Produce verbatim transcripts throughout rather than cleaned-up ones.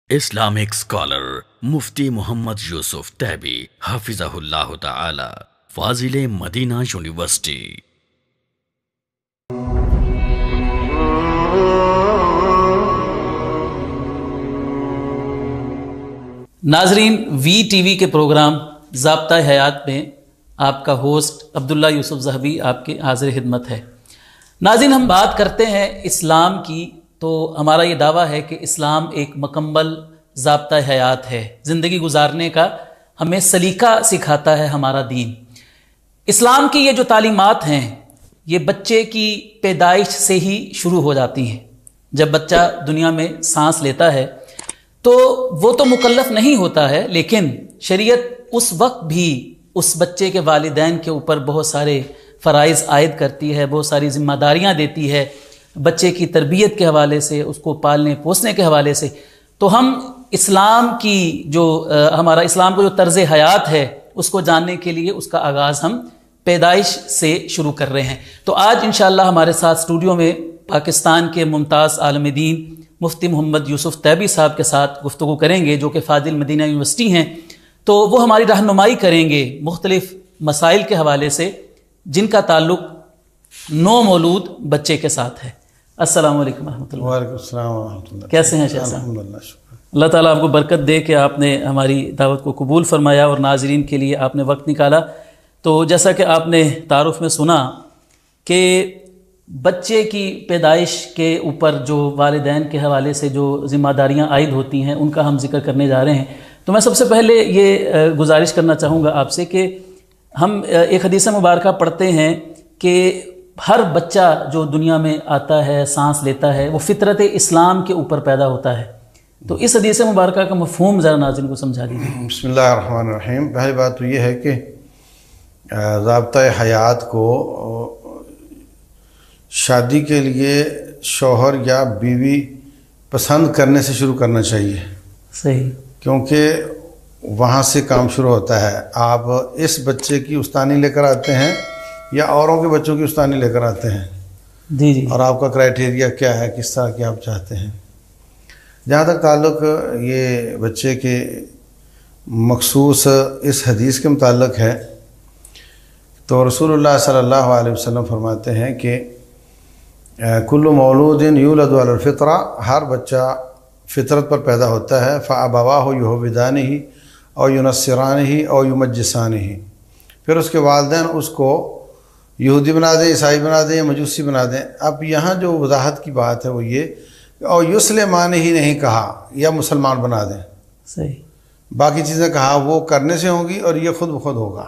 Islamic scholar مفتی محمد یوسف تیبی حفظہ اللہ تعالی، فاضل Medina university. ناظرین، V T V کے پروگرام ضابطۂ حیات میں آپ کا ہوسٹ عبداللہ یوسف ذہبی آپ کے حاضر خدمت ہے۔ ناظرین، ہم بات کرتے ہیں اسلام کی تو ہمارا یہ دعویٰ ہے کہ اسلام ایک مکمل ضابطۂ حیات ہے، زندگی گزارنے کا ہمیں سلیقہ سکھاتا ہے ہمارا دین۔ اسلام کی یہ جو تعلیمات ہیں یہ بچے کی پیدائش سے ہی شروع ہو جاتی ہیں۔ جب بچہ دنیا میں سانس لیتا ہے تو وہ تو مکلف نہیں ہوتا ہے، لیکن شریعت اس وقت بھی اس بچے کے والدین کے اوپر بہت سارے فرائض عائد کرتی ہے، بہت ساری ذمہ داریاں دیتی ہے بچے کی تربیت کے حوالے سے، اس کو پالنے پوسنے کے حوالے سے۔ تو ہم اسلام کی جو ہمارا اسلام کو جو طرز حیات ہے اس کو جاننے کے لیے اس کا آغاز ہم پیدائش سے شروع کر رہے ہیں۔ تو آج انشاءاللہ ہمارے ساتھ اسٹوڈیو میں پاکستان کے ممتاز عالم دین مفتی محمد یوسف تیبی صاحب کے ساتھ گفتگو کریں گے، جو کہ فاضل مدینہ یونیورسٹی ہیں۔ تو وہ ہماری رہنمائی کریں گے مختلف مسائل کے حوالے سے جن کا تعلق نو مولود بچے کے ساتھ ہے۔ السلام علیکم ورحمۃ اللہ۔ وعلیکم السلام ورحمۃ اللہ۔ کیسے ہیں شیخ صاحب؟ الحمدللہ، شکر۔ اللہ تعالیٰ آپ کو برکت دے کہ آپ نے ہماری دعوت کو قبول فرمایا اور ناظرین کے لیے آپ نے وقت نکالا۔ تو جیسا کہ آپ نے تعارف میں سنا کہ بچے کی پیدائش کے اوپر جو والدین کے حوالے سے جو ذمہ داریاں عائد ہوتی ہیں ان کا ہم ذکر کرنے جا رہے ہیں۔ تو میں سب سے پہلے یہ گزارش کرنا چاہوں گا آپ سے کہ ہم ایک حدیث مبارکہ پڑھتے ہیں کہ ہر بچہ جو دنیا میں آتا ہے، سانس لیتا ہے، وہ فطرت اسلام کے اوپر پیدا ہوتا ہے۔ تو اس حدیث مبارکہ کا مفہوم ذرا ناظرین کو سمجھا دیجیے۔ بسم اللہ الرحمن الرحیم۔ پہلی بات تو یہ ہے کہ ضابطۂ حیات کو شادی کے لیے شوہر یا بیوی پسند کرنے سے شروع کرنا چاہیے، صحیح، کیونکہ وہاں سے کام شروع ہوتا ہے۔ آپ اس بچے کی استانی لے کر آتے ہیں یا اوروں کے بچوں کی استانی لے کر آتے ہیں؟ جی جی۔ اور آپ کا کرائٹیریا کیا ہے، کس طرح کی آپ چاہتے ہیں؟ جہاں تک تعلق یہ بچے کے مخصوص اس حدیث کے متعلق ہے تو رسول اللہ صلی اللہ علیہ وسلم فرماتے ہیں کہ کل مولود یولد علی الفطرہ، ہر بچہ فطرت پر پیدا ہوتا ہے۔ فابواہ یہودانہ اور ینصرانہ اور یمجسانہ، پھر اس کے والدین اس کو یہودی بنا دیں، عیسائی بنا دیں یا مجوسی بنا دیں۔ اب یہاں جو وضاحت کی بات ہے وہ یہ اور یسلمان ہی نہیں کہا یا مسلمان بنا دیں، صحیح، باقی چیزیں کہا وہ کرنے سے ہوں گی اور یہ خود بخود ہوگا۔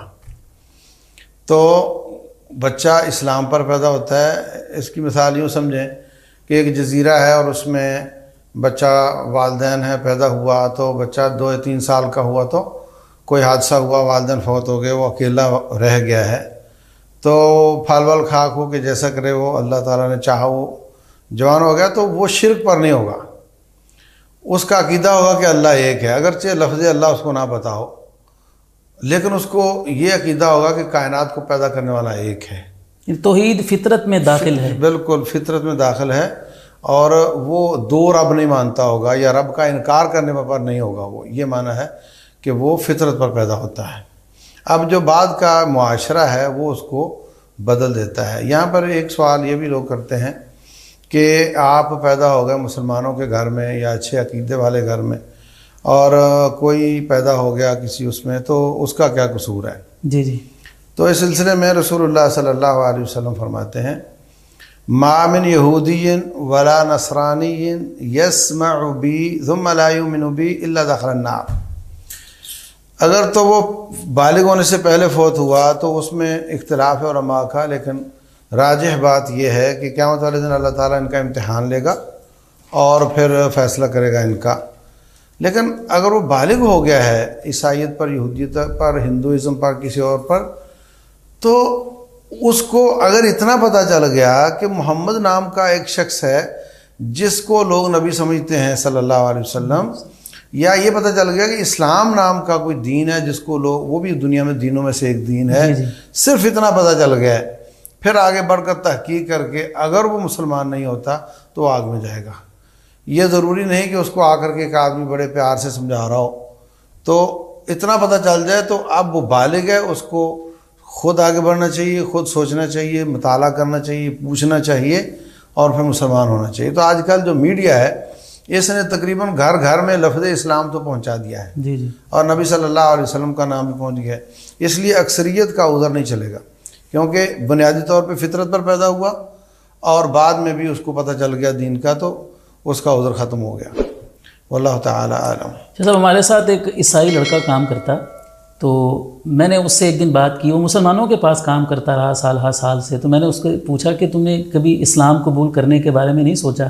تو بچہ اسلام پر پیدا ہوتا ہے۔ اس کی مثال یوں سمجھیں کہ ایک جزیرہ ہے اور اس میں بچہ والدین ہے، پیدا ہوا تو بچہ دو یا تین سال کا ہوا تو کوئی حادثہ ہوا، والدین فوت ہو گئے، وہ اکیلا رہ گیا ہے۔ تو پھل ول کھا کھو کہ جیسا کرے وہ، اللہ تعالیٰ نے چاہا وہ جوان ہو گیا تو وہ شرک پر نہیں ہوگا، اس کا عقیدہ ہوگا کہ اللہ ایک ہے، اگرچہ لفظ اللہ اس کو نہ پتا ہو، لیکن اس کو یہ عقیدہ ہوگا کہ کائنات کو پیدا کرنے والا ایک ہے۔ توحید فطرت میں داخل ہے، بالکل فطرت میں داخل ہے، اور وہ دو رب نہیں مانتا ہوگا یا رب کا انکار کرنے پر نہیں ہوگا، وہ یہ معنی ہے کہ وہ فطرت پر پیدا ہوتا ہے۔ اب جو بعد کا معاشرہ ہے وہ اس کو بدل دیتا ہے۔ یہاں پر ایک سوال یہ بھی لوگ کرتے ہیں کہ آپ پیدا ہو گئے مسلمانوں کے گھر میں یا اچھے عقیدے والے گھر میں، اور کوئی پیدا ہو گیا کسی اس میں، تو اس کا کیا قصور ہے؟ جی جی۔ تو اس سلسلے میں رسول اللہ صلی اللہ علیہ وسلم فرماتے ہیں ما من یہودی ولا نصرانی یسمع بی ثم لا یؤمن بی الا دخل النار۔ اگر تو وہ بالغ ہونے سے پہلے فوت ہوا تو اس میں اختلاف ہے علماء کا، لیکن راجح بات یہ ہے کہ قیامت والے دن اللہ تعالیٰ ان کا امتحان لے گا اور پھر فیصلہ کرے گا ان کا۔ لیکن اگر وہ بالغ ہو گیا ہے عیسائیت پر، یہودیت پر، ہندوازم پر، کسی اور پر، تو اس کو اگر اتنا پتہ چل گیا کہ محمد نام کا ایک شخص ہے جس کو لوگ نبی سمجھتے ہیں صلی اللہ علیہ وسلم، یا یہ پتہ چل گیا کہ اسلام نام کا کوئی دین ہے جس کو لوگ، وہ بھی دنیا میں دینوں میں سے ایک دین ہے، صرف اتنا پتہ چل گیا ہے، پھر آگے بڑھ کر تحقیق کر کے اگر وہ مسلمان نہیں ہوتا تو آگ میں جائے گا۔ یہ ضروری نہیں کہ اس کو آ کر کے ایک آدمی بڑے پیار سے سمجھا رہا ہو، تو اتنا پتہ چل جائے تو اب وہ بالغ ہے، اس کو خود آگے بڑھنا چاہیے، خود سوچنا چاہیے، مطالعہ کرنا چاہیے، پوچھنا چاہیے اور پھر مسلمان ہونا چاہیے۔ تو آج کل جو میڈیا ہے اس نے تقریباً گھر گھر میں لفظ اسلام تو پہنچا دیا ہے، جی جی، اور نبی صلی اللہ علیہ وسلم کا نام بھی پہنچ گیا ہے۔ اس لیے اکثریت کا عذر نہیں چلے گا، کیونکہ بنیادی طور پہ فطرت پر پیدا ہوا اور بعد میں بھی اس کو پتہ چل گیا دین کا، تو اس کا عذر ختم ہو گیا۔ واللہ تعالی عالم۔ صاحب ہمارے ساتھ ایک عیسائی لڑکا کام کرتا، تو میں نے اس سے ایک دن بات کی، وہ مسلمانوں کے پاس کام کرتا رہا سال ہر سال سے، تو میں نے اس کو پوچھا کہ تم نے کبھی اسلام قبول کرنے کے بارے میں نہیں سوچا؟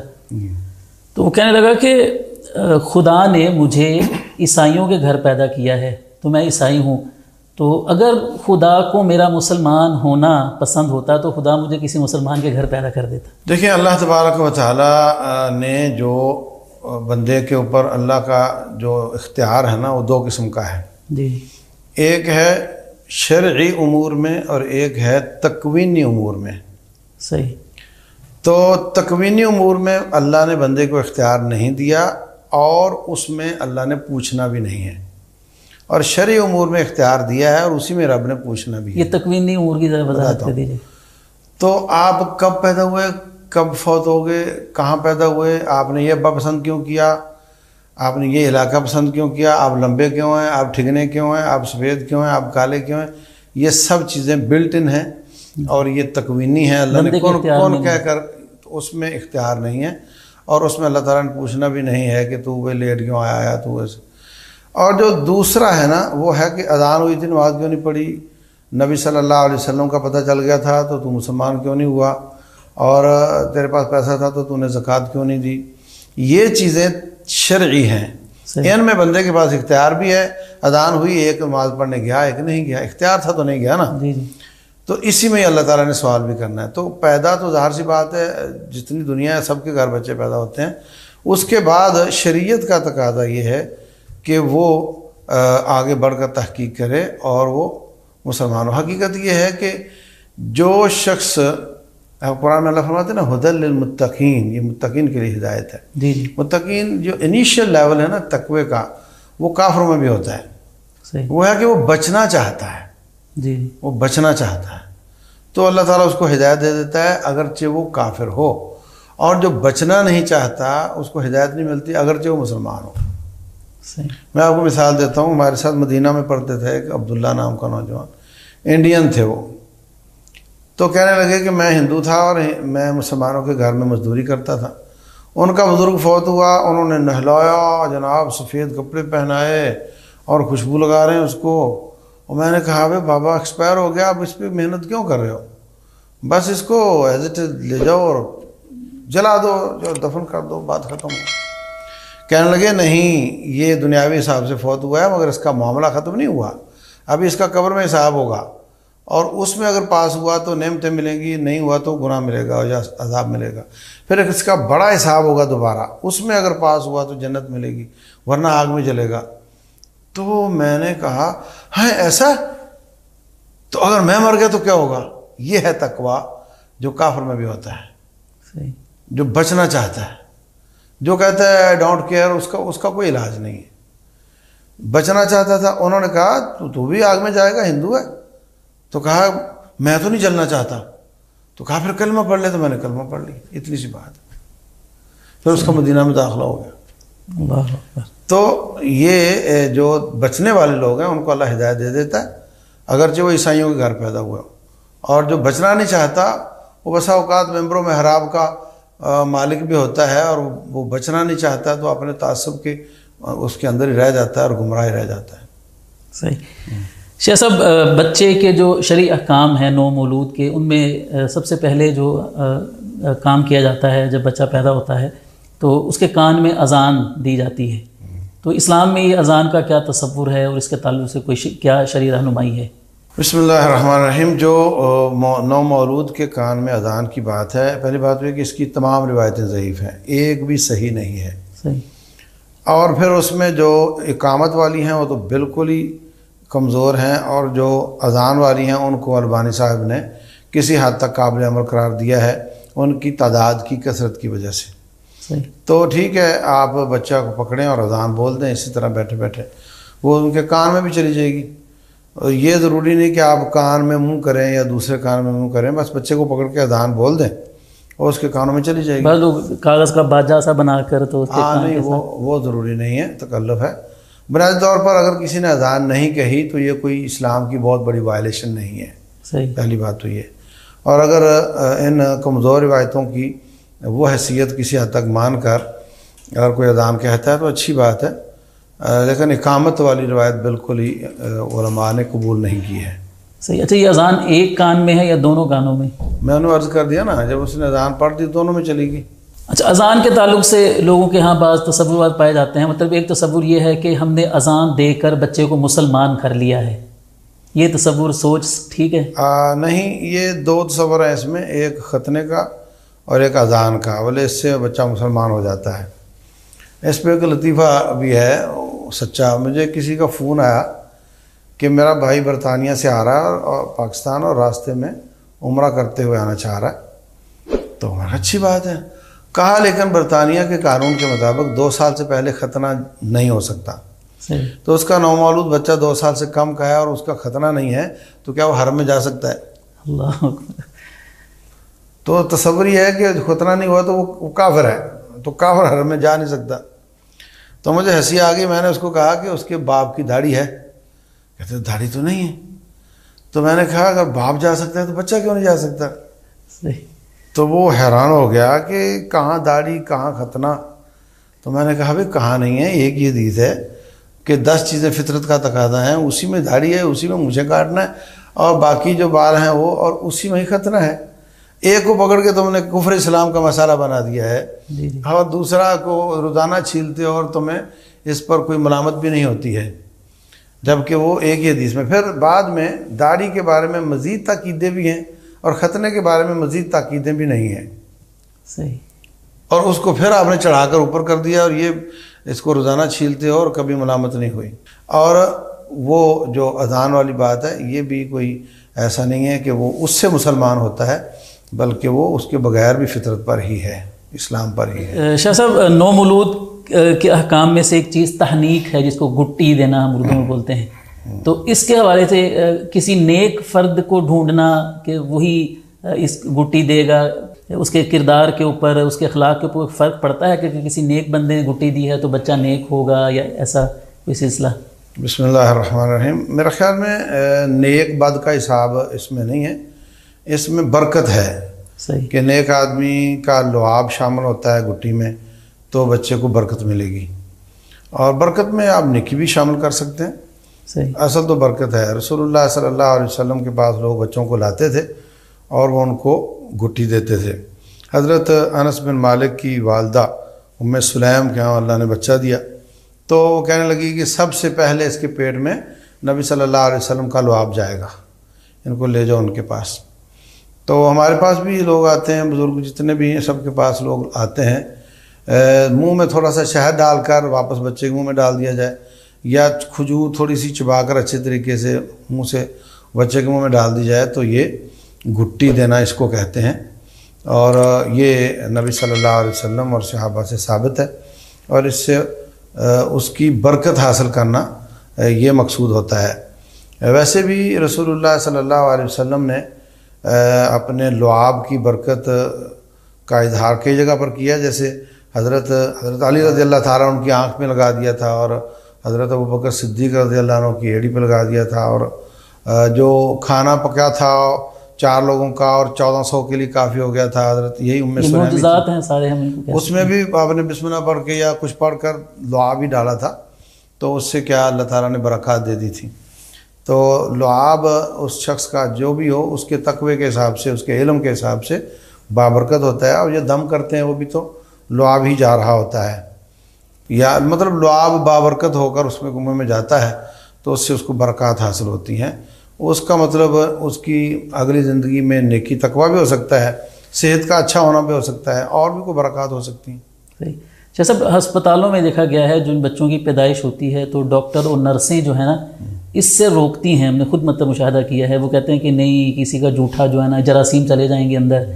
تو وہ کہنے لگا کہ خدا نے مجھے عیسائیوں کے گھر پیدا کیا ہے تو میں عیسائی ہوں، تو اگر خدا کو میرا مسلمان ہونا پسند ہوتا تو خدا مجھے کسی مسلمان کے گھر پیدا کر دیتا۔ دیکھیں، اللہ تبارک و تعالیٰ نے جو بندے کے اوپر اللہ کا جو اختیار ہے نا وہ دو قسم کا ہے، جی، ایک ہے شرعی امور میں اور ایک ہے تکوینی امور میں۔ صحیح۔ تو تکوینی امور میں اللہ نے بندے کو اختیار نہیں دیا اور اس میں اللہ نے پوچھنا بھی نہیں ہے، اور شرعی امور میں اختیار دیا ہے اور اسی میں رب نے پوچھنا بھی ہے۔ یہ تکوینی امور کی ذرا وضاحت کر دیجیے۔ تو آپ کب پیدا ہوئے، کب فوت ہو گئے، کہاں پیدا ہوئے، آپ نے یہ ابا پسند کیوں کیا، آپ نے یہ علاقہ پسند کیوں کیا، آپ لمبے کیوں ہیں، آپ ٹھگنے کیوں ہیں، آپ سفید کیوں ہیں، آپ کالے کیوں ہیں، یہ سب چیزیں بلٹ ان ہیں اور یہ تکوینی ہے۔ اللہ نے کون کون کہہ کر اس میں اختیار نہیں ہے، اور اس میں اللہ تعالیٰ نے پوچھنا بھی نہیں ہے کہ تو وہ لیٹ کیوں آیا آیا تو ایسے۔ اور جو دوسرا ہے نا وہ ہے کہ اذان ہوئی تھی نماز کیوں نہیں پڑھی، نبی صلی اللہ علیہ وسلم کا پتہ چل گیا تھا تو تو مسلمان کیوں نہیں ہوا، اور تیرے پاس پیسہ تھا تو تو نے زکوٰۃ کیوں نہیں دی۔ یہ چیزیں شرعی ہیں، ان میں بندے کے پاس اختیار بھی ہے۔ اذان ہوئی، ایک نماز پڑھنے گیا، ایک نہیں گیا، اختیار تھا تو نہیں گیا نا۔ جی جی، تو اسی میں اللہ تعالیٰ نے سوال بھی کرنا ہے۔ تو پیدا تو ظاہر سی بات ہے، جتنی دنیا ہے سب کے گھر بچے پیدا ہوتے ہیں۔ اس کے بعد شریعت کا تقاضا یہ ہے کہ وہ آگے بڑھ کر تحقیق کرے اور وہ مسلمان ہو۔ حقیقت یہ ہے کہ جو شخص، قرآن میں اللہ فرماتے ہیں نا ہدی للمتقین، یہ متقین کے لیے ہدایت ہے۔ جی جی، متقین جو انیشیل لیول ہے نا تقوی کا، وہ کافروں میں بھی ہوتا ہے۔ صحیح، وہ ہے کہ وہ بچنا چاہتا ہے، جی، وہ بچنا چاہتا ہے، تو اللہ تعالیٰ اس کو ہدایت دے دیتا ہے اگرچہ وہ کافر ہو، اور جو بچنا نہیں چاہتا اس کو ہدایت نہیں ملتی اگرچہ وہ مسلمان ہو۔ صحیح، میں آپ کو مثال دیتا ہوں، ہمارے ساتھ مدینہ میں پڑھتے تھے ایک عبداللہ نام کا نوجوان، انڈین تھے وہ، تو کہنے لگے کہ میں ہندو تھا اور میں مسلمانوں کے گھر میں مزدوری کرتا تھا۔ ان کا بزرگ فوت ہوا، انہوں نے نہلایا جناب، سفید کپڑے پہنائے اور خوشبو لگا رہے ہیں اس کو، اور میں نے کہا بھائی بابا ایکسپائر ہو گیا، آپ اس پہ محنت کیوں کر رہے ہو، بس اس کو ایز اٹ از لے جاؤ اور جلا دو، جو دفن کر دو، بات ختم ہو۔ کہنے لگے نہیں، یہ دنیاوی حساب سے فوت ہوا ہے مگر اس کا معاملہ ختم نہیں ہوا، ابھی اس کا قبر میں حساب ہوگا، اور اس میں اگر پاس ہوا تو نعمتیں ملیں گی، نہیں ہوا تو گناہ ملے گا یا عذاب ملے گا، پھر اس کا بڑا حساب ہوگا دوبارہ، اس میں اگر پاس ہوا تو جنت ملے گی ورنہ آگ میں جلے گا۔ تو میں نے کہا ہاں ایسا، تو اگر میں مر گیا تو کیا ہوگا؟ یہ ہے تقویٰ جو کافر میں بھی ہوتا ہے، صحیح، جو بچنا چاہتا ہے، جو کہتا ہے آئی ڈونٹ کیئر، اس کا اس کا کوئی علاج نہیں ہے۔ بچنا چاہتا تھا، انہوں نے کہا تو تو بھی آگ میں جائے گا، ہندو ہے، تو کہا میں تو نہیں جلنا چاہتا، تو کہا پھر کلمہ پڑھ لے، تو میں نے کلمہ پڑھ لی، اتنی سی بات، پھر اس کا مدینہ میں داخلہ ہو گیا۔ اللہ اکبر۔ تو یہ جو بچنے والے لوگ ہیں ان کو اللہ ہدایت دے دیتا ہے اگرچہ وہ عیسائیوں کے گھر پیدا ہوئے ہوں، اور جو بچنا نہیں چاہتا وہ بسا اوقات ممبروں میں محراب کا مالک بھی ہوتا ہے، اور وہ بچنا نہیں چاہتا تو اپنے تعصب کے اس کے اندر ہی رہ جاتا ہے اور گمراہ رہ جاتا ہے۔ صحیح۔ شیخ صاحب، بچے کے جو شرعی احکام ہیں نو مولود کے، ان میں سب سے پہلے جو کام کیا جاتا ہے جب بچہ پیدا ہوتا ہے تو اس کے کان میں اذان دی جاتی ہے، تو اسلام میں یہ اذان کا کیا تصور ہے اور اس کے تعلق سے کوئی کیا شرعی رہنمائی ہے؟ بسم اللہ الرحمن الرحیم۔ جو نو مولود کے کان میں اذان کی بات ہے، پہلی بات یہ کہ اس کی تمام روایتیں ضعیف ہیں، ایک بھی صحیح نہیں ہے۔ صحیح۔ اور پھر اس میں جو اقامت والی ہیں وہ تو بالکل ہی کمزور ہیں، اور جو اذان والی ہیں ان کو البانی صاحب نے کسی حد تک قابل عمل قرار دیا ہے ان کی تعداد کی کثرت کی وجہ سے۔ صحیح. تو ٹھیک ہے آپ بچہ کو پکڑیں اور اذان بول دیں اسی طرح بیٹھے بیٹھے، وہ ان کے کان میں بھی چلی جائے گی. اور یہ ضروری نہیں کہ آپ کان میں منہ کریں یا دوسرے کان میں منہ کریں، بس بچے کو پکڑ کے اذان بول دیں اور اس کے کانوں میں چلی جائے گی. بعض لوگ کاغذ کا باجا سا بنا کر تو اس کے ہاں کان نہیں، کے وہ وہ ضروری نہیں ہے، تکلف ہے. بنیادی طور پر اگر کسی نے اذان نہیں کہی تو یہ کوئی اسلام کی بہت بڑی وائلیشن نہیں ہے. صحیح. پہلی بات تو یہ. اور اگر ان کمزور روایتوں کی وہ حیثیت کسی حد تک مان کر اگر کوئی اذان کہتا ہے تو اچھی بات ہے، لیکن اقامت والی روایت بالکل ہی علماء نے قبول نہیں کی ہے. صحیح. اچھا، یہ اذان ایک کان میں ہے یا دونوں کانوں میں؟ میں نے عرض کر دیا نا، جب اس نے اذان پڑھ دی دونوں میں چلی گئی. اچھا، اذان کے تعلق سے لوگوں کے ہاں بعض تصورات پائے جاتے ہیں. مطلب ایک تصور یہ ہے کہ ہم نے اذان دے کر بچے کو مسلمان کر لیا ہے، یہ تصور سوچ ٹھیک ہے؟ آ, نہیں، یہ دو تصور ہیں اس میں، ایک ختنے کا اور ایک اذان کا. بولے اس سے بچہ مسلمان ہو جاتا ہے. اس پہ ایک لطیفہ بھی ہے سچا. مجھے کسی کا فون آیا کہ میرا بھائی برطانیہ سے آ رہا ہے اور پاکستان اور راستے میں عمرہ کرتے ہوئے آنا چاہ رہا ہے. تو اچھی بات ہے کہا، لیکن برطانیہ کے قانون کے مطابق دو سال سے پہلے ختنہ نہیں ہو سکتا. صحیح. تو اس کا نومولود بچہ دو سال سے کم کا ہے اور اس کا ختنہ نہیں ہے، تو کیا وہ حرم میں جا سکتا ہے؟ اللہ اکبر. تو تصور یہ ہے کہ ختنہ نہیں ہوا تو وہ کافر ہے، تو کافر حرم میں جا نہیں سکتا. تو مجھے ہنسی آ گئی. میں نے اس کو کہا کہ اس کے باپ کی داڑھی ہے. کہتے داڑھی تو نہیں ہے. تو میں نے کہا اگر باپ جا سکتا ہے تو بچہ کیوں نہیں جا سکتا؟ صحیح. تو وہ حیران ہو گیا کہ کہاں داڑھی کہاں ختنہ. تو میں نے کہا بھائی کہاں نہیں ہے، ایک یہ حدیث ہے کہ دس چیزیں فطرت کا تقاضا ہیں، اسی میں داڑھی ہے، اسی میں مجھے کاٹنا ہے، اور باقی جو بال ہیں وہ اور اسی میں ہی ختنہ ہے. ایک کو پکڑ کے تم نے کفر اسلام کا مسئلہ بنا دیا ہے، جی جی. اور دوسرا کو روزانہ چھیلتے ہو اور تمہیں اس پر کوئی ملامت بھی نہیں ہوتی ہے، جبکہ وہ ایک ہی حدیث میں. پھر بعد میں داڑھی کے بارے میں مزید تاکیدیں بھی ہیں اور ختنے کے بارے میں مزید تاکیدیں بھی نہیں ہیں. صحیح. اور اس کو پھر آپ نے چڑھا کر اوپر کر دیا، اور یہ اس کو روزانہ چھیلتے ہو اور کبھی ملامت نہیں ہوئی. اور وہ جو اذان والی بات ہے یہ بھی کوئی ایسا نہیں ہے کہ وہ اس سے مسلمان ہوتا ہے، بلکہ وہ اس کے بغیر بھی فطرت پر ہی ہے، اسلام پر ہی ہے. شاہ صاحب، نومولود کے احکام میں سے ایک چیز تحنیک ہے، جس کو گٹی دینا ہم اردو میں بولتے ہیں. تو اس کے حوالے سے کسی نیک فرد کو ڈھونڈنا کہ وہی اس گٹی دے گا، اس کے کردار کے اوپر، اس کے اخلاق کے اوپر فرق پڑتا ہے کہ کسی نیک بندے نے گٹی دی ہے تو بچہ نیک ہوگا، یا ایسا کوئی سلسلہ؟ بسم اللہ الرحمن الرحیم. میرے خیال میں نیک بد کا حساب اس میں نہیں ہے، اس میں برکت ہے. صحیح. کہ نیک آدمی کا لعاب شامل ہوتا ہے گٹی میں تو بچے کو برکت ملے گی، اور برکت میں آپ نیکی بھی شامل کر سکتے ہیں. صحیح. اصل تو برکت ہے. رسول اللہ صلی اللہ علیہ وسلم کے پاس لوگ بچوں کو لاتے تھے اور وہ ان کو گٹی دیتے تھے. حضرت انس بن مالک کی والدہ ام سلیم کے ہاں اللہ نے بچہ دیا، تو وہ کہنے لگی کہ سب سے پہلے اس کے پیٹ میں نبی صلی اللہ علیہ وسلم کا لعاب جائے گا، ان کو لے جاؤ ان کے پاس. تو ہمارے پاس بھی لوگ آتے ہیں، بزرگ جتنے بھی ہیں سب کے پاس لوگ آتے ہیں، منہ میں تھوڑا سا شہد ڈال کر واپس بچے کے منہ میں ڈال دیا جائے، یا کھجور تھوڑی سی چبا کر اچھے طریقے سے منہ سے بچے کے منہ میں ڈال دی جائے، تو یہ گٹی دینا اس کو کہتے ہیں. اور یہ نبی صلی اللہ علیہ وسلم اور صحابہ سے ثابت ہے، اور اس سے اس کی برکت حاصل کرنا یہ مقصود ہوتا ہے. ویسے بھی رسول اللہ صلی اللہ علیہ وسلم نے اپنے لعاب کی برکت کا اظہار کئی جگہ پر کیا، جیسے حضرت حضرت علی رضی اللہ تعالیٰ ان کی آنکھ میں لگا دیا تھا، اور حضرت ابوبکر صدیق رضی اللہ عنہ کی ایڑی پہ لگا دیا تھا، اور جو کھانا پکا تھا چار لوگوں کا اور چودہ سو کے لیے کافی ہو گیا تھا، حضرت یہی ام سلیم معجزات ہیں سارے، ہم ان کو اس میں بھی آپ نے بسم اللہ پڑھ کے یا کچھ پڑھ کر لعاب بھی ڈالا تھا، تو اس سے کیا اللہ تعالیٰ نے برکات دے دی تھی. تو لعاب اس شخص کا جو بھی ہو اس کے تقوی کے حساب سے، اس کے علم کے حساب سے بابرکت ہوتا ہے. اور یہ دم کرتے ہیں وہ بھی تو لعاب ہی جا رہا ہوتا ہے، یا مطلب لعاب بابرکت ہو کر اس میں منہ میں جاتا ہے تو اس سے اس کو برکات حاصل ہوتی ہیں. اس کا مطلب اس کی اگلی زندگی میں نیکی تقوی بھی ہو سکتا ہے، صحت کا اچھا ہونا بھی ہو سکتا ہے، اور بھی کوئی برکات ہو سکتی ہیں. صحیح. شاہ صاحب، ہسپتالوں میں دیکھا گیا ہے جن بچوں کی پیدائش ہوتی ہے تو ڈاکٹر اور نرسیں جو ہیں نا اس سے روکتی ہیں. ہم نے خود مطلب مشاہدہ کیا ہے، وہ کہتے ہیں کہ نہیں، کسی کا جھوٹا جو ہے نا جراثیم چلے جائیں گے اندر،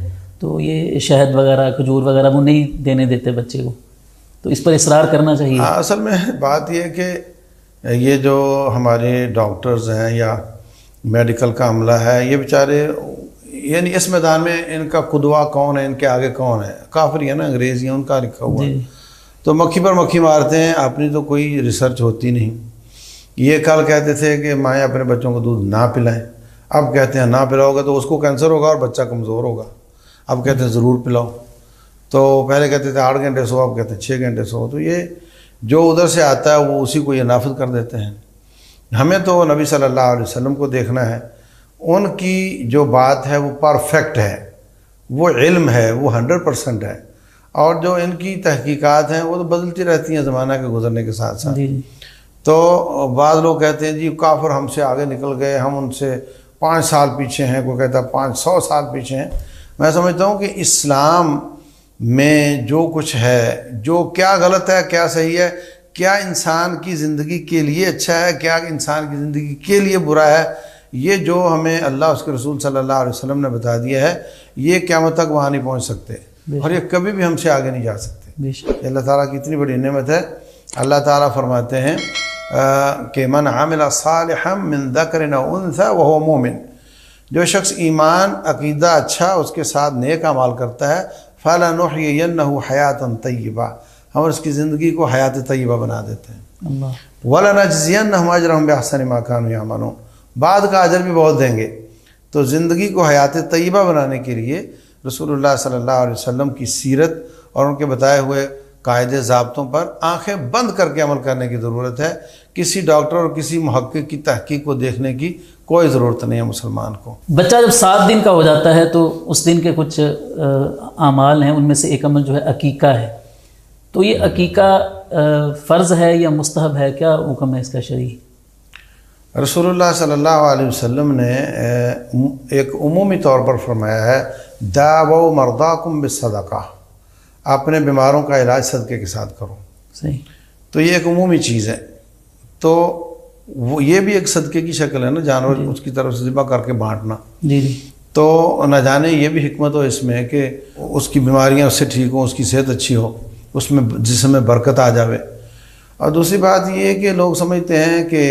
تو یہ شہد وغیرہ کھجور وغیرہ وہ نہیں دینے دیتے بچے کو، تو اس پر اصرار کرنا چاہیے؟ اصل میں بات یہ ہے کہ یہ جو ہمارے ڈاکٹرز ہیں یا میڈیکل کا عملہ ہے، یہ بیچارے یعنی اس میدان میں ان کا قدوہ کون ہے، ان کے آگے کون ہے؟ کافری ہے نا، انگریزی ہیں، ان کا لکھا ہوا ہے، تو مکھی پر مکھی مارتے ہیں، اپنی تو کوئی ریسرچ ہوتی نہیں۔ یہ کل کہتے تھے کہ مائیں اپنے بچوں کو دودھ نہ پلائیں، اب کہتے ہیں نہ پلاؤ گے تو اس کو کینسر ہوگا اور بچہ کمزور ہوگا، اب کہتے ہیں ضرور پلاؤ۔ تو پہلے کہتے تھے آٹھ گھنٹے سو، اب کہتے ہیں چھ گھنٹے سو۔ تو یہ جو ادھر سے آتا ہے وہ اسی کو یہ نافذ کر دیتے ہیں۔ ہمیں تو نبی صلی اللہ علیہ وسلم کو دیکھنا ہے، ان کی جو بات ہے وہ پرفیکٹ ہے، وہ علم ہے، وہ ہنڈریڈ پرسنٹ ہے، اور جو ان کی تحقیقات ہیں وہ تو بدلتی رہتی ہیں زمانہ کے گزرنے کے ساتھ ساتھ۔ تو بعض لوگ کہتے ہیں جی کافر ہم سے آگے نکل گئے، ہم ان سے پانچ سال پیچھے ہیں، کوئی کہتا ہے پانچ سو سال پیچھے ہیں۔ میں سمجھتا ہوں کہ اسلام میں جو کچھ ہے، جو کیا غلط ہے کیا صحیح ہے، کیا انسان کی زندگی کے لیے اچھا ہے، کیا انسان کی زندگی کے لیے برا ہے، یہ جو ہمیں اللہ اس کے رسول صلی اللہ علیہ وسلم نے بتا دیا ہے، یہ قیامت تک وہاں نہیں پہنچ سکتے، اور یہ کبھی بھی ہم سے آگے نہیں جا سکتے۔ اللہ تعالیٰ کی اتنی بڑی نعمت ہے۔ اللہ تعالیٰ فرماتے ہیں کہ من عمل صالحا من ذکر او انثی وهو مومن، جو شخص ایمان عقیدہ اچھا اس کے ساتھ نیک اعمال کرتا ہے، فلنحیینہ حیاتا طیبہ، ہم اس کی زندگی کو حیات طیبہ بنا دیتے ہیں، ولنجزینہم اجرہم باحسن ما کانوا یعملون، بعد کا اجر بھی بہت دیں گے۔ تو زندگی کو حیات طیبہ بنانے کے لیے رسول اللہ صلی اللہ علیہ وسلم کی سیرت اور ان کے بتائے ہوئے قاعدے ضابطوں پر آنکھیں بند کر کے عمل کرنے کی ضرورت ہے۔ کسی ڈاکٹر اور کسی محقق کی تحقیق کو دیکھنے کی کوئی ضرورت نہیں ہے مسلمان کو۔ بچہ جب سات دن کا ہو جاتا ہے تو اس دن کے کچھ اعمال ہیں، ان میں سے ایک عمل جو ہے عقیقہ ہے، تو یہ عقیقہ فرض ہے یا مستحب ہے، کیا حکم ہے اس کا شرعی؟ رسول اللہ صلی اللہ علیہ وسلم نے ایک عمومی طور پر فرمایا ہے، داووا مرضاکم بالصدقہ، اپنے بیماروں کا علاج صدقے کے ساتھ کرو۔ صحیح۔ تو یہ ایک عمومی چیز ہے، تو وہ یہ بھی ایک صدقے کی شکل ہے نا، جانور اس کی طرف سے ذبح کر کے بانٹنا۔ جی جی۔ تو نہ جانے یہ بھی حکمت ہو اس میں کہ اس کی بیماریاں اس سے ٹھیک ہوں، اس کی صحت اچھی ہو، اس میں جسم میں برکت آ جاوے۔ اور دوسری بات یہ ہے کہ لوگ سمجھتے ہیں کہ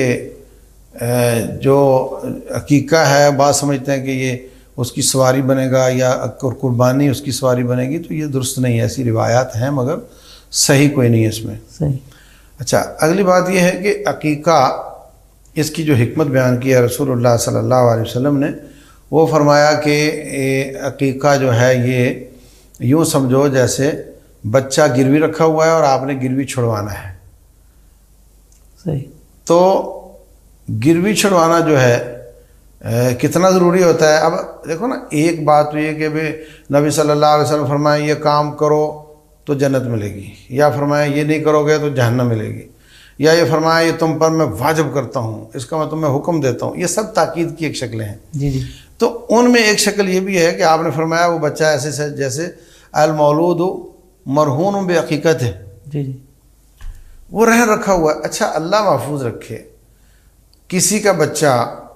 جو عقیقہ ہے، بعض سمجھتے ہیں کہ یہ اس کی سواری بنے گا یا قربانی اس کی سواری بنے گی، تو یہ درست نہیں ہے، ایسی روایات ہیں مگر صحیح کوئی نہیں ہے اس میں۔ صحیح۔ اچھا، اگلی بات یہ ہے کہ عقیقہ، اس کی جو حکمت بیان کی ہے رسول اللہ صلی اللہ علیہ وسلم نے، وہ فرمایا کہ عقیقہ جو ہے یہ یوں سمجھو جیسے بچہ گروی رکھا ہوا ہے اور آپ نے گروی چھڑوانا ہے۔ صحیح۔ تو گروی چھڑوانا جو ہے کتنا ضروری ہوتا ہے؟ اب دیکھو نا، ایک بات تو یہ کہ نبی صلی اللہ علیہ وسلم فرمائے یہ کام کرو تو جنت ملے گی، یا فرمایا یہ نہیں کرو گے تو جہنم ملے گی، یا یہ فرمایا یہ تم پر میں واجب کرتا ہوں، اس کا میں تمہیں حکم دیتا ہوں، یہ سب تاکید کی ایک شکلیں ہیں۔ جی جی۔ تو ان میں ایک شکل یہ بھی ہے کہ آپ نے فرمایا وہ بچہ ایسے سے جیسے المولود مرہون بعقیقتہ، جی جی، وہ رہن رکھا ہوا ہے۔ اچھا، اللہ محفوظ رکھے، کسی کا بچہ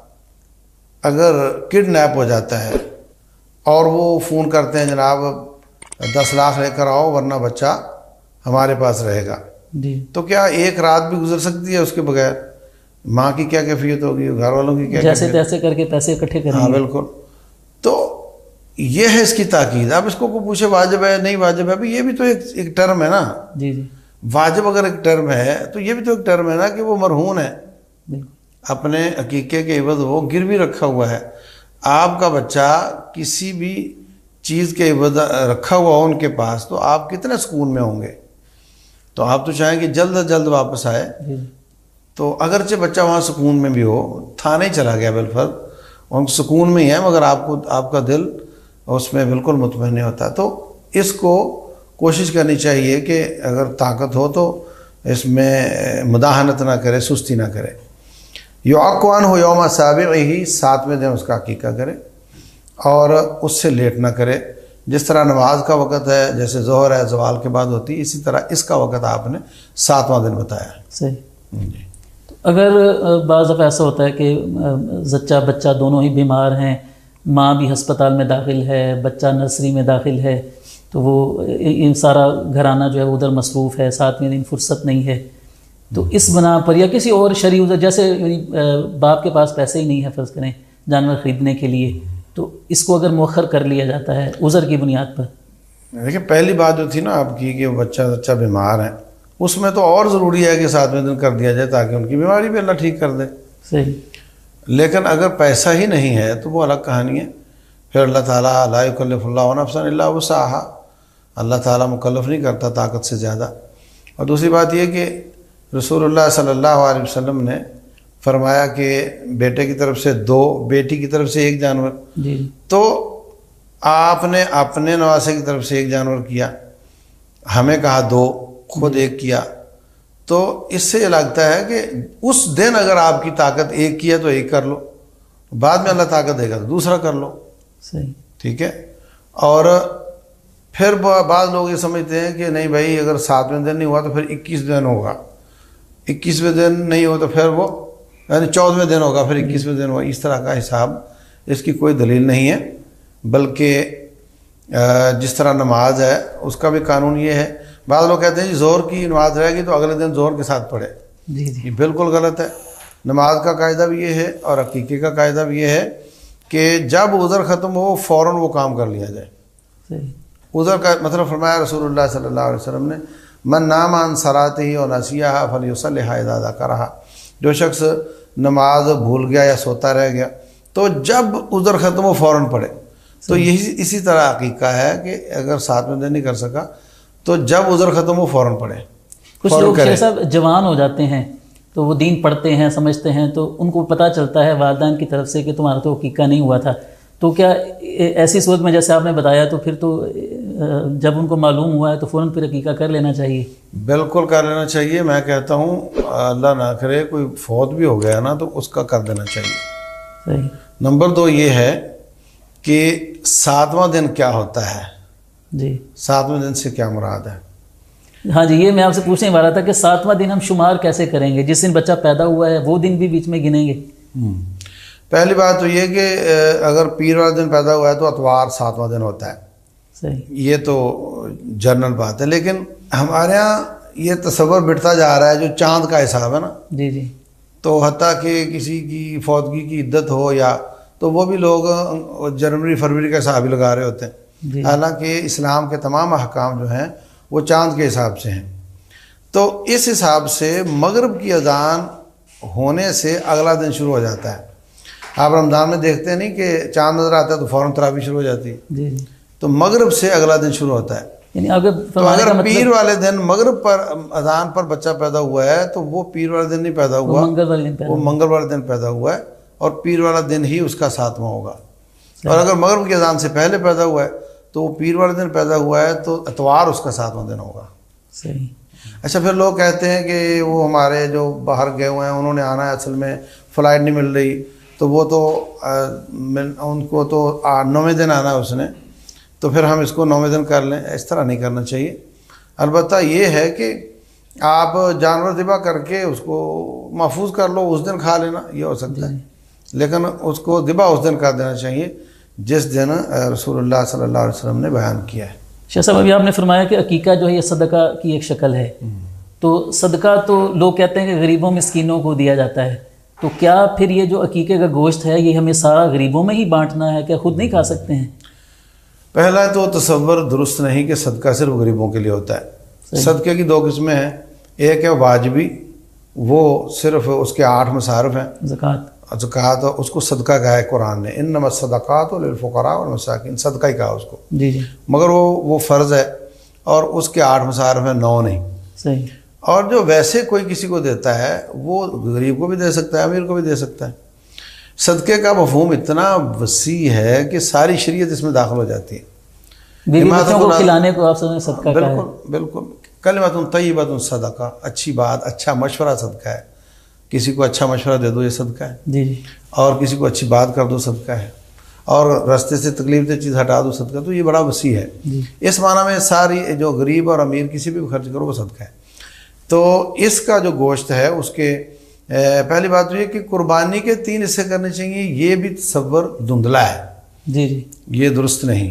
اگر کڈنیپ ہو جاتا ہے اور وہ فون کرتے ہیں جناب دس لاکھ لے کر آؤ ورنہ بچہ ہمارے پاس رہے گا، جی، تو کیا ایک رات بھی گزر سکتی ہے اس کے بغیر؟ ماں کی کیا کیفیت ہوگی، گھر والوں کی کیا جیسے کیفیت؟ تیسے کر کے پیسے اکٹھے کریں گے۔ ہاں بالکل۔ تو یہ ہے اس کی تاکید۔ اب اس کو کوئی پوچھے واجب ہے نہیں واجب ہے، ابھی یہ بھی تو ایک ایک ٹرم ہے نا۔ جی جی، واجب اگر ایک ٹرم ہے تو یہ بھی تو ایک ٹرم ہے نا کہ وہ مرہون ہے، بالکل۔ اپنے عقیقے کے عوض وہ گروی رکھا ہوا ہے۔ آپ کا بچہ کسی بھی چیز کے عوض رکھا ہوا ہو ان کے پاس، تو آپ کتنے سکون میں ہوں گے؟ تو آپ تو چاہیں کہ جلد از جلد واپس آئے۔ جی، تو اگرچہ بچہ وہاں سکون میں بھی ہو، تھانے ہی چلا گیا بالفرض، ان سکون میں ہی ہے، مگر آپ کو آپ کا دل اس میں بالکل مطمئن نہیں ہوتا۔ تو اس کو کوشش کرنی چاہیے کہ اگر طاقت ہو تو اس میں مداحنت نہ کرے، سستی نہ کرے۔ یعقوان ہو یوم سابع ہی، ساتویں دن اس کا عقیقہ کرے اور اس سے لیٹ نہ کرے۔ جس طرح نماز کا وقت ہے، جیسے ظہر ہے زوال کے بعد ہوتی، اسی طرح اس کا وقت آپ نے ساتواں دن بتایا ہے۔ صحیح۔ جی۔ اگر بعض دفعہ ایسا ہوتا ہے کہ زچہ بچہ دونوں ہی بیمار ہیں، ماں بھی ہسپتال میں داخل ہے، بچہ نرسری میں داخل ہے، تو وہ ان سارا گھرانہ جو ہے ادھر مصروف ہے، ساتویں دن فرصت نہیں ہے، تو اس بنا پر یا کسی اور شرعی عذر، جیسے باپ کے پاس پیسے ہی نہیں ہے فرض کریں جانور خریدنے کے لیے، تو اس کو اگر مؤخر کر لیا جاتا ہے عذر کی بنیاد پر؟ دیکھیں پہلی بات جو تھی نا آپ کی کہ وہ بچہ بچہ بیمار ہے، اس میں تو اور ضروری ہے کہ ساتویں دن کر دیا جائے تاکہ ان کی بیماری بھی اللہ ٹھیک کر دے. صحیح. لیکن اگر پیسہ ہی نہیں ہے تو وہ الگ کہانی ہے. پھر اللہ تعالیٰ لا یکلف اللہ نفسا الا وسعہا، اللہ تعالیٰ مکلف نہیں کرتا طاقت سے زیادہ. اور دوسری بات یہ کہ رسول اللہ صلی اللہ علیہ وسلم نے فرمایا کہ بیٹے کی طرف سے دو، بیٹی کی طرف سے ایک جانور. جی. تو آپ نے اپنے نواسے کی طرف سے ایک جانور کیا، ہمیں کہا دو، خود ایک کیا. تو اس سے یہ لگتا ہے کہ اس دن اگر آپ کی طاقت ایک کی ہے تو ایک کر لو، بعد میں اللہ طاقت دے گا تو دوسرا کر لو. صحیح. ٹھیک ہے. اور پھر بعض لوگ یہ سمجھتے ہیں کہ نہیں بھائی اگر ساتویں دن نہیں ہوا تو پھر اکیس دن ہوگا، اکیسویں دن نہیں ہو تو پھر وہ یعنی چودھویں دن ہوگا پھر اکیسویں دن ہوگا. اس طرح کا حساب اس کی کوئی دلیل نہیں ہے، بلکہ جس طرح نماز ہے اس کا بھی قانون یہ ہے. بعض لوگ کہتے ہیں جی زور کی نماز رہے گی تو اگلے دن زور کے ساتھ پڑھے. جی جی یہ بالکل غلط ہے. نماز کا قاعدہ بھی یہ ہے اور عقیقے کا قاعدہ بھی یہ ہے کہ جب عذر ختم ہو فوراً وہ کام کر لیا جائے. صحیح. عذر کا مطلب فرمایا رسول اللہ صلی اللہ علیہ وسلم نے من نام عن صلاتہ و نسیہا فلیصلھا اذا ذکرھا، جو شخص نماز بھول گیا یا سوتا رہ گیا تو جب عذر ختم ہو فوراً پڑھے. تو یہی اسی طرح عقیقہ ہے کہ اگر ساتویں دن نہیں کر سکا تو جب عذر ختم ہو فوراً پڑھے. کچھ لوگ شیخ صاحب جوان ہو جاتے ہیں تو وہ دین پڑھتے ہیں سمجھتے ہیں تو ان کو پتہ چلتا ہے والدین کی طرف سے کہ تمہارا تو عقیقہ نہیں ہوا تھا، تو کیا ایسی صورت میں جیسے آپ نے بتایا تو پھر تو جب ان کو معلوم ہوا ہے تو فوراً پھر عقیقہ کر لینا چاہیے؟ بالکل کر لینا چاہیے. میں کہتا ہوں اللہ نہ کرے کوئی فوت بھی ہو گیا نا تو اس کا کر دینا چاہیے. صحیح. نمبر دو یہ ہے کہ ساتواں دن کیا ہوتا ہے. جی. ساتویں دن سے کیا مراد ہے؟ ہاں جی، یہ میں آپ سے پوچھنے والا تھا کہ ساتواں دن ہم شمار کیسے کریں گے؟ جس دن بچہ پیدا ہوا ہے وہ دن بھی بیچ میں گنیں گے؟ پہلی بات تو یہ کہ اگر پیر والا دن پیدا ہوا ہے تو اتوار ساتواں دن ہوتا ہے. صحیح. یہ تو جنرل بات ہے. لیکن ہمارے ہاں یہ تصور بٹھتا جا رہا ہے جو چاند کا حساب ہے نا. جی جی. تو حتیٰ کہ کسی کی فوتگی کی عدت ہو یا تو وہ بھی لوگ جنوری فروری کا حساب ہی لگا رہے ہوتے ہیں. جی. حالانکہ اسلام کے تمام احکام جو ہیں وہ چاند کے حساب سے ہیں. تو اس حساب سے مغرب کی اذان ہونے سے اگلا دن شروع ہو جاتا ہے. آپ رمضان میں دیکھتے نہیں کہ چاند نظر آتا ہے تو فوراً تراویح شروع ہو جاتی ہے. جی جی. تو مغرب سے اگلا دن شروع ہوتا ہے. یعنی اگر تو اگر پیر والے دن مغرب پر اذان پر بچہ پیدا ہوا ہے تو وہ پیر والے دن نہیں پیدا ہوا، منگل والے دن پیدا وہ منگل والے دن پیدا ہوا ہے اور پیر والا دن ہی اس کا ساتواں ہوگا. اور اگر مغرب کی اذان سے پہلے پیدا ہوا ہے تو وہ پیر والے دن پیدا ہوا ہے تو اتوار اس کا ساتواں دن ہوگا. صحیح. اچھا پھر لوگ کہتے ہیں کہ وہ ہمارے جو باہر گئے ہوئے ہیں انہوں نے آنا ہے، اصل میں فلائٹ نہیں مل رہی تو وہ تو ان کو تو نویں دن آنا ہے اس نے، تو پھر ہم اس کو نویں دن کر لیں. اس طرح نہیں کرنا چاہیے. البتہ یہ ہے کہ آپ جانور ذبح کر کے اس کو محفوظ کر لو، اس دن کھا لینا یہ ہو سکتا ہے، لیکن اس کو ذبح اس دن کر دینا چاہیے جس دن رسول اللہ صلی اللہ علیہ وسلم نے بیان کیا ہے. شاہ صاحب ابھی آپ نے فرمایا کہ عقیقہ جو ہے یہ صدقہ کی ایک شکل ہے، تو صدقہ تو لوگ کہتے ہیں کہ غریبوں مسکینوں کو دیا جاتا ہے، تو کیا پھر یہ جو عقیقے کا گوشت ہے یہ ہمیں سارا غریبوں میں ہی بانٹنا ہے، کیا خود نہیں کھا سکتے ہیں؟ پہلا تو تصور درست نہیں کہ صدقہ صرف غریبوں کے لیے ہوتا ہے. صدقے کی دو قسمیں ہیں، ایک ہے واجبی، وہ صرف اس کے آٹھ مصارف ہیں. زکوٰۃ زکوٰۃ اس کو صدقہ کہا ہے قرآن نے، انما الصدقات للفقراء والمساکین، صدقہ ہی کہا اس کو. جی جی. مگر وہ وہ فرض ہے اور اس کے آٹھ مصارف ہیں، نو نہیں. صحیح. اور جو ویسے کوئی کسی کو دیتا ہے وہ غریب کو بھی دے سکتا ہے، امیر کو بھی دے سکتا ہے. صدقے کا مفہوم اتنا وسیع ہے کہ ساری شریعت اس میں داخل ہو جاتی ہے. بیوی بچوں کو کھلانے کو آپ سمجھیں صدقہ کا ہے. بالکل بالکل. کلمۃ طیبۃ صدقہ، اچھی بات، اچھا مشورہ صدقہ ہے. کسی کو اچھا مشورہ دے دو یہ صدقہ ہے. جی جی. اور کسی کو اچھی بات کر دو صدقہ ہے. اور راستے سے تکلیف دہ چیز ہٹا دو صدقہ. تو یہ بڑا وسیع ہے. جی. اس معنی میں ساری جو غریب اور امیر کسی بھی خرچ کرو وہ صدقہ ہے. تو اس کا جو گوشت ہے اس کے پہلی بات تو یہ کہ قربانی کے تین حصے کرنے چاہیے، یہ بھی تصور دھندلا ہے. جی جی یہ درست نہیں.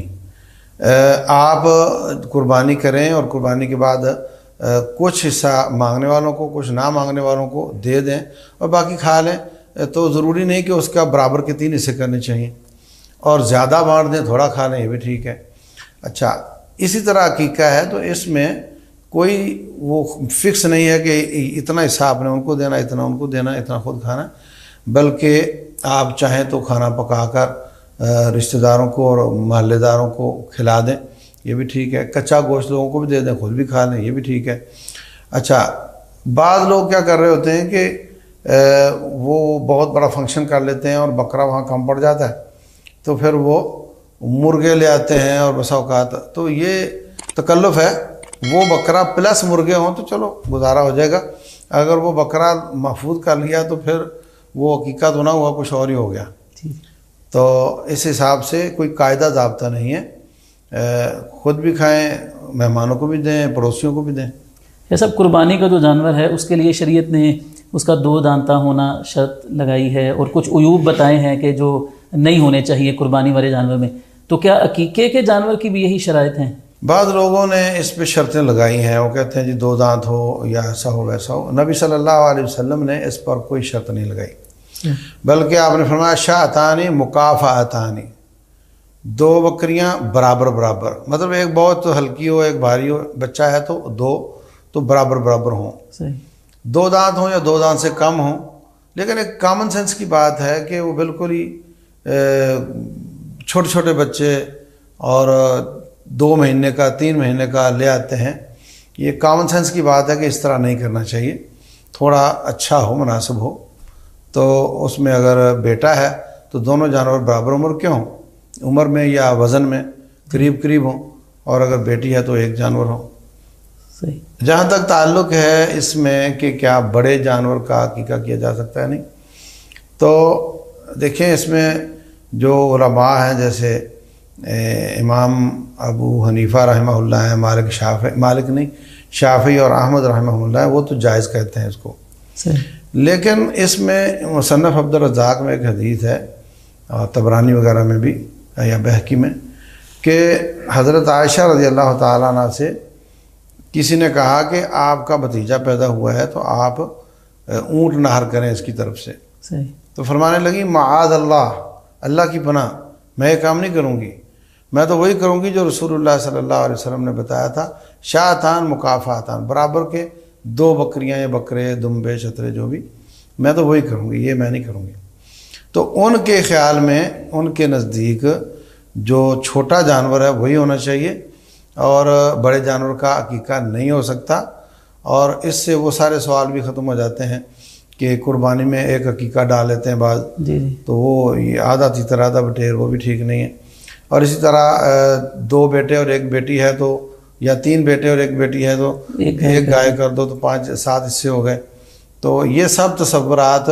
آپ قربانی کریں اور قربانی کے بعد کچھ حصہ مانگنے والوں کو کچھ نہ مانگنے والوں کو دے دیں اور باقی کھا لیں. تو ضروری نہیں کہ اس کا برابر کے تین حصے کرنے چاہیے اور زیادہ بانٹ دیں تھوڑا کھا لیں، یہ بھی ٹھیک ہے. اچھا اسی طرح عقیقہ ہے تو اس میں کوئی وہ فکس نہیں ہے کہ اتنا حصہ آپ نے ان کو دینا، اتنا ان کو دینا، اتنا خود کھانا، بلکہ آپ چاہیں تو کھانا پکا کر رشتہ داروں کو اور محلے داروں کو کھلا دیں، یہ بھی ٹھیک ہے. کچا گوشت لوگوں کو بھی دے دیں، خود بھی کھا لیں، یہ بھی ٹھیک ہے. اچھا بعض لوگ کیا کر رہے ہوتے ہیں کہ وہ بہت بڑا فنکشن کر لیتے ہیں اور بکرا وہاں کم پڑ جاتا ہے تو پھر وہ مرغے لے آتے ہیں اور بسا اوقات تو یہ تکلف ہے. وہ بکرا پلس مرغے ہوں تو چلو گزارا ہو جائے گا. اگر وہ بکرا محفوظ کر لیا تو پھر وہ عقیقہ تو نہ ہوا، کچھ اور ہی ہو گیا. تو اس حساب سے کوئی قاعدہ ضابطہ نہیں ہے. خود بھی کھائیں، مہمانوں کو بھی دیں، پڑوسیوں کو بھی دیں. یہ سب قربانی کا جو جانور ہے اس کے لیے شریعت نے اس کا دو دانتہ ہونا شرط لگائی ہے اور کچھ عیوب بتائے ہیں کہ جو نہیں ہونے چاہیے قربانی والے جانور میں. تو کیا عقیقے کے جانور کی بھی یہی شرائط ہیں؟ بعض لوگوں نے اس پہ شرطیں لگائی ہیں، وہ کہتے ہیں جی دو دانت ہو یا ایسا ہو ویسا ہو. نبی صلی اللہ علیہ وسلم نے اس پر کوئی شرط نہیں لگائی، بلکہ آپ نے فرمایا شاۃانی مکافاتانی، دو بکریاں برابر برابر، مطلب ایک بہت ہلکی ہو ایک بھاری ہو، بچہ ہے تو دو تو برابر برابر ہوں. دو دانت ہوں یا دو دانت سے کم ہوں، لیکن ایک کامن سینس کی بات ہے کہ وہ بالکل ہی چھوٹے چھوٹے بچے اور دو مہینے کا تین مہینے کا لے آتے ہیں. یہ کامن سینس کی بات ہے کہ اس طرح نہیں کرنا چاہیے. تھوڑا اچھا ہو، مناسب ہو. تو اس میں اگر بیٹا ہے تو دونوں جانور برابر عمر کے ہوں، عمر میں یا وزن میں قریب قریب ہوں، اور اگر بیٹی ہے تو ایک جانور ہو. صحیح. جہاں تک تعلق ہے اس میں کہ کیا بڑے جانور کا عقیقہ کیا جا سکتا ہے نہیں، تو دیکھیں اس میں جو علماء ہیں جیسے امام ابو حنیفہ رحمہ اللہ ہے، مالک شافعی مالک نہیں شافعی اور احمد رحمہ اللہ ہے، وہ تو جائز کہتے ہیں اس کو. صحیح. لیکن اس میں مصنف عبد الرزاق میں ایک حدیث ہے اور طبرانی وغیرہ میں بھی یا بہقی میں کہ حضرت عائشہ رضی اللہ تعالیٰ عنہ سے کسی نے کہا کہ آپ کا بھتیجا پیدا ہوا ہے تو آپ اونٹ نہر کریں اس کی طرف سے. صحیح. تو فرمانے لگی معاذ اللہ، اللہ کی پناہ، میں یہ کام نہیں کروں گی، میں تو وہی کروں گی جو رسول اللہ صلی اللہ علیہ وسلم نے بتایا تھا، شاۃان مکافاتان، برابر کے دو بکریاں یا بکرے دمبے چھترے جو بھی، میں تو وہی کروں گی، یہ میں نہیں کروں گی. تو ان کے خیال میں ان کے نزدیک جو چھوٹا جانور ہے وہی ہونا چاہیے اور بڑے جانور کا عقیقہ نہیں ہو سکتا. اور اس سے وہ سارے سوال بھی ختم ہو جاتے ہیں کہ قربانی میں ایک عقیقہ ڈال لیتے ہیں بعض، جی جی. تو وہ یہ آدھا تیتر آدھا بٹیر، وہ بھی ٹھیک نہیں ہے. اور اسی طرح دو بیٹے اور ایک بیٹی ہے تو، یا تین بیٹے اور ایک بیٹی ہے تو ایک گائے کر دو تو پانچ سات حصے ہو گئے. تو یہ سب تصورات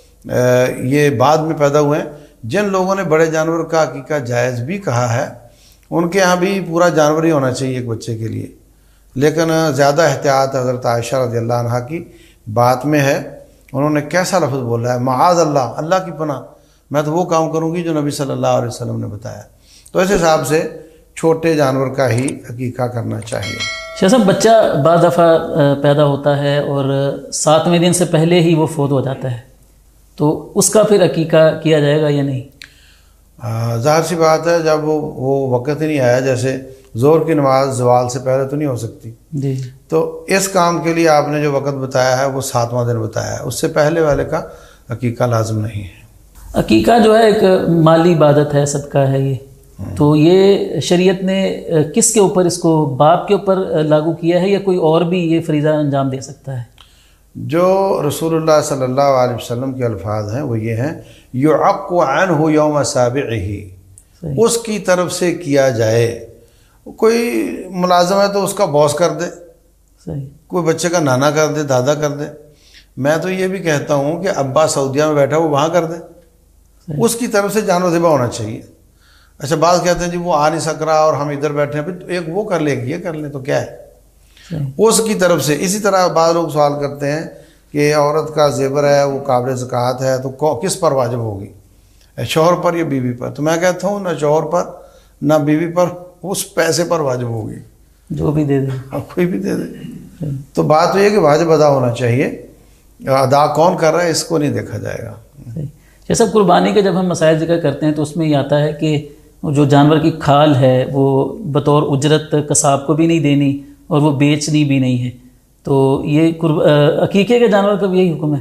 یہ بعد میں پیدا ہوئے ہیں. جن لوگوں نے بڑے جانور کا عقیقہ جائز بھی کہا ہے ان کے ہاں بھی پورا جانور ہی ہونا چاہیے ایک بچے کے لیے، لیکن زیادہ احتیاط حضرت عائشہ رضی اللہ عنہا کی بات میں ہے. انہوں نے کیسا لفظ بولا ہے، معاذ اللہ، اللہ کی پناہ، میں تو وہ کام کروں گی جو نبی صلی اللہ علیہ وسلم نے بتایا. تو اس حساب سے چھوٹے جانور کا ہی عقیقہ کرنا چاہیے. شاہ صاحب بچہ بعض دفعہ پیدا ہوتا ہے اور ساتویں دن سے پہلے ہی وہ فوت ہو جاتا ہے، تو اس کا پھر عقیقہ کیا جائے گا یا نہیں؟ ظاہر سی بات ہے جب وہ وقت ہی نہیں آیا، جیسے زور کی نماز زوال سے پہلے تو نہیں ہو سکتی جی، تو اس کام کے لیے آپ نے جو وقت بتایا ہے وہ ساتواں دن بتایا ہے، اس سے پہلے والے کا عقیقہ لازم نہیں ہے. عقیقہ جو ہے ایک مالی عبادت ہے، صدقہ ہے یہ، تو یہ شریعت نے کس کے اوپر، اس کو باپ کے اوپر لاگو کیا ہے یا کوئی اور بھی یہ فریضہ انجام دے سکتا ہے؟ جو رسول اللہ صلی اللہ علیہ وسلم کے الفاظ ہیں وہ یہ ہیں یعق عنہ یوم سابعہ، اس کی طرف سے کیا جائے. کوئی ملازم ہے تو اس کا باس کر دے، صحیح، کوئی بچے کا نانا کر دے، دادا کر دے. میں تو یہ بھی کہتا ہوں کہ ابا سعودیہ میں بیٹھا وہ وہاں کر دے، اس کی طرف سے جانور ذبح ہونا چاہیے. اچھا بعض کہتے ہیں جی وہ آ نہیں سک رہا اور ہم ادھر بیٹھے ہیں، پھر ایک وہ کر لے یہ کر لیں تو کیا ہے، اس کی طرف سے. اسی طرح بعض لوگ سوال کرتے ہیں کہ عورت کا زیور ہے وہ قابل زکوٰۃ ہے تو کس پر واجب ہوگی. شوہر پر یا بیوی پر، تو میں کہتا ہوں نہ شوہر پر نہ بیوی پر اس پیسے پر واجب ہوگی، جو بھی دے دے، اب کوئی بھی دے دے۔ تو بات تو یہ کہ واجب ادا ہونا چاہیے، ادا کون کر رہا ہے اس کو نہیں دیکھا جائے گا۔ جیسا قربانی کے جب ہم مسائل ذکر کرتے ہیں تو اس میں یہ آتا ہے کہ جو جانور کی کھال ہے وہ بطور اجرت قصاب کو بھی نہیں دینی اور وہ بیچنی بھی نہیں ہے، تو یہ عقیقے کے جانور کا بھی یہی حکم ہے؟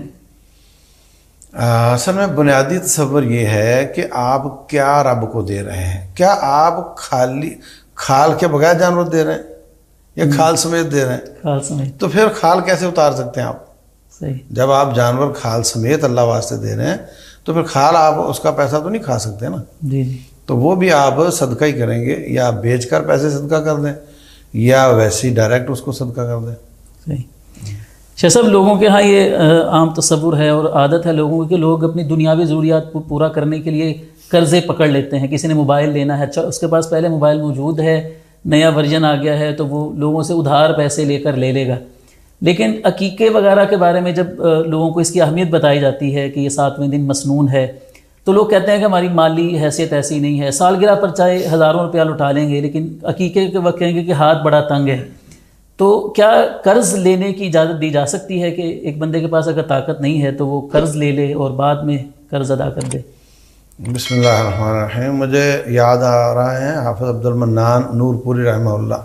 اصل میں بنیادی تصور یہ ہے کہ آپ کیا رب کو دے رہے ہیں، کیا آپ خالی کھال کے بغیر جانور دے رہے ہیں یا کھال سمیت دے رہے ہیں؟ کھال سمیت۔ تو پھر کھال کیسے اتار سکتے ہیں آپ؟ صحیح۔ جب آپ جانور کھال سمیت اللہ واسطے دے رہے ہیں تو پھر کھال آپ اس کا پیسہ تو نہیں کھا سکتے نا، جی جی، تو وہ بھی آپ صدقہ ہی کریں گے، یا بیچ کر پیسے صدقہ کر دیں یا ویسے ہی ڈائریکٹ اس کو صدقہ کر دیں۔ صحیح۔ شاہ صاحب، لوگوں کے ہاں یہ عام تصور ہے اور عادت ہے لوگوں کی کہ لوگ اپنی دنیاوی ضروریات کو پورا کرنے کے لیے قرضے پکڑ لیتے ہیں۔ کسی نے موبائل لینا ہے، اچھا اس کے پاس پہلے موبائل موجود ہے، نیا ورژن آ گیا ہے تو وہ لوگوں سے ادھار پیسے لے کر لے لے گا۔ لیکن عقیقے وغیرہ کے بارے میں جب لوگوں کو اس کی اہمیت بتائی جاتی ہے کہ یہ ساتویں دن مسنون ہے تو لوگ کہتے ہیں کہ ہماری مالی حیثیت ایسی نہیں ہے، سالگرہ پر چاہے ہزاروں روپیہ لٹا لیں گے لیکن عقیقے کے وقت کہیں گے کہ ہاتھ بڑا تنگ ہے۔ تو کیا قرض لینے کی اجازت دی جا سکتی ہے کہ ایک بندے کے پاس اگر طاقت نہیں ہے تو وہ قرض لے لے اور بعد میں قرض ادا کر دے؟ بسم اللہ الرحمن الرحیم۔ مجھے یاد آ رہا ہے حافظ عبد المنان نور پوری رحمہ اللہ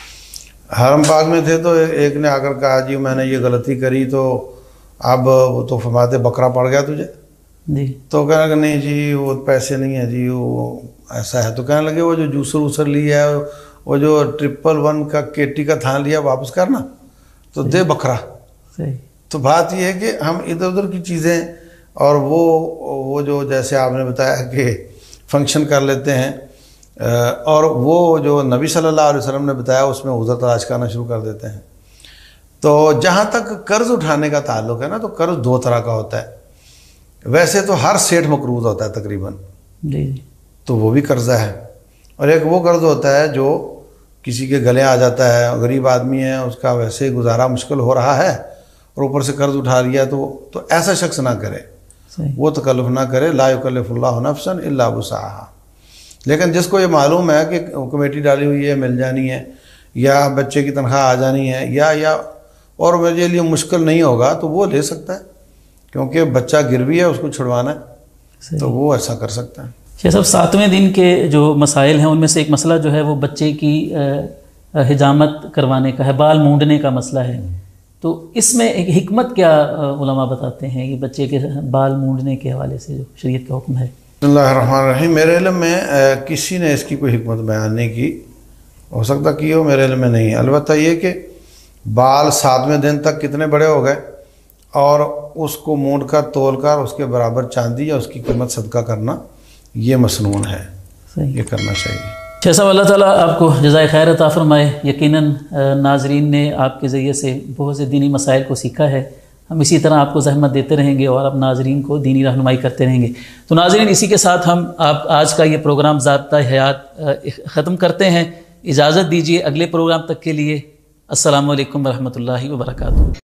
حرم پاک میں تھے، تو ایک نے آ کر کہا جی میں نے یہ غلطی کری تو اب وہ تو فرماتے بکرا پڑ گیا تجھے؟ جی۔ تو کہنے لگا نہیں جی وہ پیسے نہیں ہیں جی، وہ ایسا ہے۔ تو کہنے لگے وہ جو جوسر ووسر لیا ہے، وہ جو ٹرپل ون کا کیٹی کا تھان لیا واپس کرنا، تو دے بکرا۔ صحیح۔ تو بات یہ ہے کہ ہم ادھر ادھر کی چیزیں اور وہ وہ جو جیسے آپ نے بتایا کہ فنکشن کر لیتے ہیں، اور وہ جو نبی صلی اللہ علیہ وسلم نے بتایا اس میں عذر تلاش کرنا شروع کر دیتے ہیں۔ تو جہاں تک قرض اٹھانے کا تعلق ہے نا، تو قرض دو طرح کا ہوتا ہے۔ ویسے تو ہر سیٹھ مقروض ہوتا ہے تقریباً، جی جی، تو وہ بھی قرضہ ہے، اور ایک وہ قرض ہوتا ہے جو کسی کے گلے آ جاتا ہے، غریب آدمی ہے، اس کا ویسے گزارا مشکل ہو رہا ہے اور اوپر سے قرض اٹھا لیا، تو تو ایسا شخص نہ کرے، وہ تکلف نہ کرے، لا یکلف اللہ نفسا الا وسعہا۔ لیکن جس کو یہ معلوم ہے کہ کمیٹی ڈالی ہوئی ہے، مل جانی ہے، یا بچے کی تنخواہ آ جانی ہے، یا یا اور میرے لیے مشکل نہیں ہوگا، تو وہ لے سکتا ہے، کیونکہ بچہ گروی ہے، اس کو چھڑوانا ہے، تو وہ ایسا کر سکتا ہے۔ شیخ صاحب، ساتویں دن کے جو مسائل ہیں ان میں سے ایک مسئلہ جو ہے وہ بچے کی حجامت کروانے کا ہے، بال مونڈنے کا مسئلہ ہے، تو اس میں ایک حکمت کیا علماء بتاتے ہیں یہ بچے کے بال مونڈنے کے حوالے سے جو شریعت کا حکم ہے؟ بسم اللہ الرحمن الرحیم۔ میرے علم میں کسی نے اس کی کوئی حکمت بیان نہیں کی، ہو سکتا کی ہو، میرے علم میں نہیں ہے۔ البتہ یہ کہ بال ساتویں دن تک کتنے بڑے ہو گئے اور اس کو مونڈ کر تول کر اس کے برابر چاندی یا اس کی قیمت صدقہ کرنا یہ مسنون ہے، یہ کرنا چاہیے۔ شیخ صاحب، اللہ تعالیٰ آپ کو جزائے خیر عطا فرمائے۔ یقیناً ناظرین نے آپ کے ذریعے سے بہت سے دینی مسائل کو سیکھا ہے، ہم اسی طرح آپ کو زحمت دیتے رہیں گے اور اب ناظرین کو دینی رہنمائی کرتے رہیں گے۔ تو ناظرین، اسی کے ساتھ ہم آپ آج کا یہ پروگرام ضابطہ حیات ختم کرتے ہیں۔ اجازت دیجیے اگلے پروگرام تک کے لیے۔ السلام علیکم ورحمۃ اللہ وبرکاتہ۔